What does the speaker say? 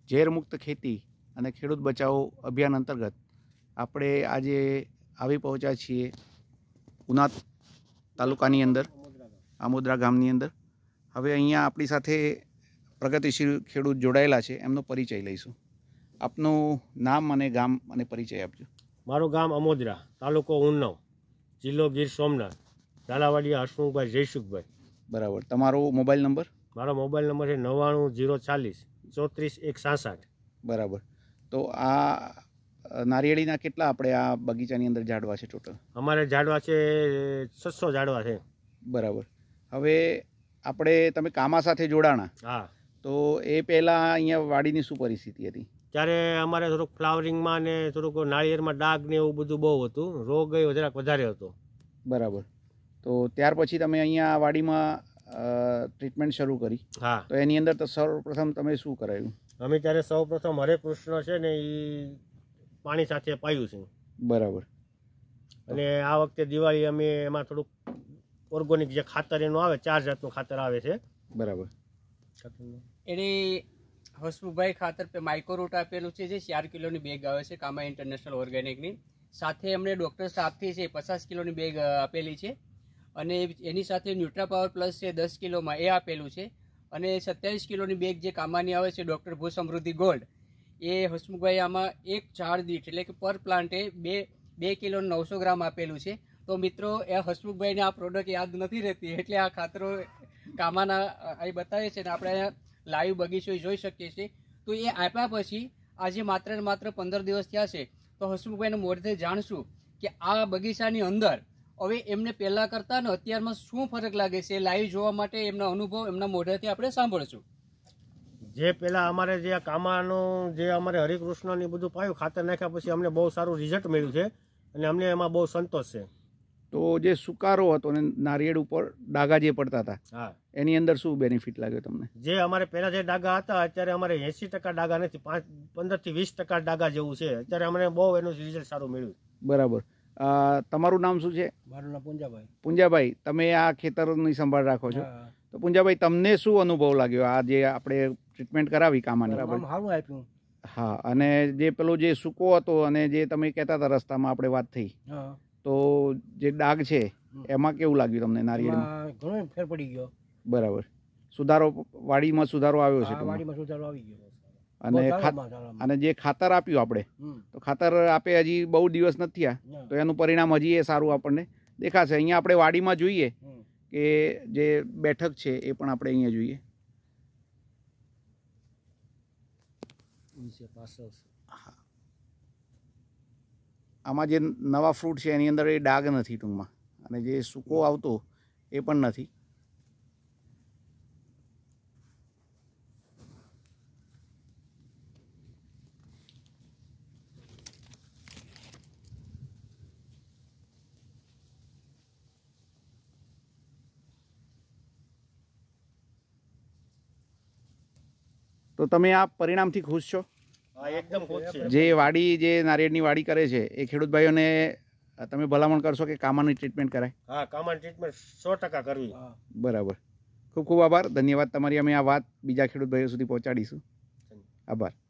ઝેરમુક્ત ખેતી અને ખેડૂત બચાવો અભિયાન અંતર્ગત આપણે આજે આવી પહોંચ્યા છીએ ઉના તાલુકાની અંદર આમોદરા ગામની અંદર। હવે અહીંયા આપણી સાથે પ્રગતિશીલ ખેડૂત જોડાયેલા છે, એમનો પરિચય લઈશું। આપનું નામ અને ગામ અને પરિચય આપજો। મારું ગામ અમોદરા, તાલુકો ઉન્નાવ, જિલ્લો ગીર સોમનાથ, ઝાલાવાડિયા હસમુખભાઈ જયસુખભાઈ। બરાબર। તમારો મોબાઈલ નંબર? મારો મોબાઈલ નંબર છે 99040 34 166। બરાબર। તો આ નારિયેળીના કેટલા આપણે આ બગીચાની અંદર ઝાડવા છે ટોટલ? અમારે ઝાડવા છે 600 ઝાડવા છે। બરાબર। હવે આપણે તમે કામા સાથે જોડાણા, હા, તો એ પહેલાં અહીંયા વાડીની શું પરિસ્થિતિ હતી? ત્યારે અમારે થોડુંક ફ્લાવરિંગમાં ને થોડુંક નાળિયેરમાં ડાઘ ને એવું બધું બહુ હતું, રોગ જરાક વધારે હતો। બરાબર। તો ત્યાર પછી તમે અહીંયા વાડીમાં ટ્રીટમેન્ટ શરૂ કરી? હા। તો એની અંદર તો સૌપ્રથમ તમે શું કરાયું? અમે ત્યારે સૌપ્રથમ હરે કૃષ્ણ છે ને એ પાણી સાથે પાયું છે। બરાબર। અને આ વખતે દિવાળી અમે એમાં થોડુંક ઓર્ગોનિક જે ખાતર એનું આવે, 4 જાતનું ખાતર આવે છે। બરાબર। એને હસમુખભાઈ ખાતર पे માઇક્રોરૂટ આપેલું છે, જે 4 કિલોની બેગ આવે છે કામા ઇન્ટરનેશનલ ઓર્ગેનિકની। સાથે એમણે ડૉક્ટર સાહેબથી છે 50 કિલોની બેગ આપેલી છે, અને એની સાથે ન્યુટ્રા પાવર પ્લસ છે 10 કિલોમાં એ આપેલું છે, અને 27 કિલોની બેગ જે કામાની આવે છે ડૉક્ટર ભૂ સમૃદ્ધિ ગોલ્ડ, એ હસમુખભાઈ આમાં એક ઝાડ દીઠ એટલે કે પર પ્લાન્ટે 2 કિલો 900 ગ્રામ આપેલું છે। તો મિત્રો, એ હસમુખભાઈને આ પ્રોડક્ટ યાદ નથી રહેતી, એટલે આ ખાતરો કામાના અહીં બતાવે છે ને આપણે અહીંયા લાઈવ બગીચો જોઈ શકીએ છીએ। તો એ આપ્યા પછી આજે માત્ર ને માત્ર 15 દિવસ થયા છે, તો હસમુખભાઈને મોઢેથી જાણશું કે આ બગીચાની અંદર હવે એમને પહેલાં કરતાં ને અત્યારમાં શું ફરક લાગે છે। લાઈવ જોવા માટે એમના અનુભવ એમના મોઢેથી આપણે સાંભળશું। જે પહેલાં અમારે જે કામાનું જે અમારે હરિકૃષ્ણની બધું પાયું, ખાતર નાખ્યા પછી અમને બહુ સારું રિઝલ્ટ મળ્યું છે, અને અમને એમાં બહુ સંતોષ છે। તો જે સુકારો હતો ને નારિયેળ ઉપર ડાઘા જે પડતા હતા, હા, એની અંદર શું બેનિફિટ લાગ્યો તમને? જે અમારે પહેલાં જે ડાઘા હતા, અત્યારે અમારે 80% ડાઘા નથી, 15 થી 20% ડાઘા જેવું છે। અત્યારે અમને બહુ એનું રિઝલ્ટ સારું મળ્યું। બરાબર। તમારું નામ શું છે? મારું નામ પુંજાભાઈ। પુંજાભાઈ, તમે આ ખેતરની સંભાળ રાખો છો, તો પુંજાભાઈ તમને શું અનુભવ લાગ્યો આ જે આપણે ટ્રીટમેન્ટ કરાવી કામાની? સારું આપ્યું। હા, અને જે પેલો જે સૂકો હતો અને જે તમે કહેતા હતા રસ્તામાં આપણે વાત થઈ, તો જે ડાઘ છે એમાં કેવું લાગ્યું તમને નારિયેળમાં? ઘણો ફેર પડી ગયો। બરાબર। સુધારો વાડીમાં સુધારો આવ્યો છે? વાડીમાં સુધારો આવી ગયો। અને જે ખાતર આપ્યું આપણે, તો ખાતર આપે હજી બહુ દિવસ નથી થયા, તો એનું પરિણામ હજી એ સારું આપણને દેખાશે। અહીંયા આપણે વાડીમાં જોઈએ કે જે બેઠક છે એ પણ આપણે અહીંયા જોઈએ। હા, આમાં જે નવા ફ્રૂટ છે એની અંદર એ ડાઘ નથી ટૂંકમાં, અને જે સૂકો આવતો એ પણ નથી। તો તમે આ પરિણામથી ખુશ છો? હા, એકદમ ખુશ છે। જે વાડી જે નારિયેળની વાડી કરે છે એ ખેડૂત ભાઈઓને તમે ભલામણ કરશો કે કામાની ટ્રીટમેન્ટ કરાય? હા, કામાની ટ્રીટમેન્ટ 100% કરવી। બરાબર। ખૂબ ખૂબ આભાર, ધન્યવાદ તમારી। અમે આ વાત બીજા ખેડૂત ભાઈઓ સુધી પહોંચાડીશું। આભાર।